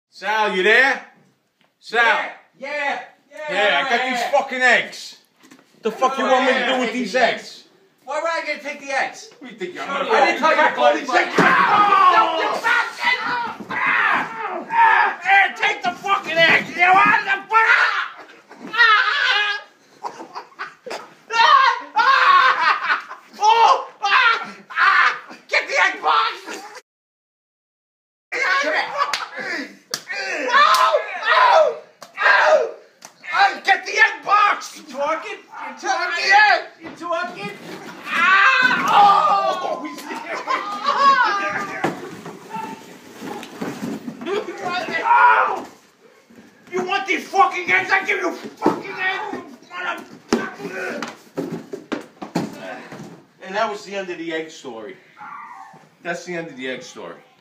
Sal, you there? Sal. Yeah, I got these fucking eggs. The fuck you want me to do with these eggs? Why would I get to take the eggs? What do you think you're I didn't tell you to call these eggs. Take the fucking eggs! You want the Get the egg box! Get the egg box! You talking? You talking? You talking? You want these fucking eggs? I give you fucking eggs, you motherfucker! And that was the end of the egg story. That's the end of the egg story.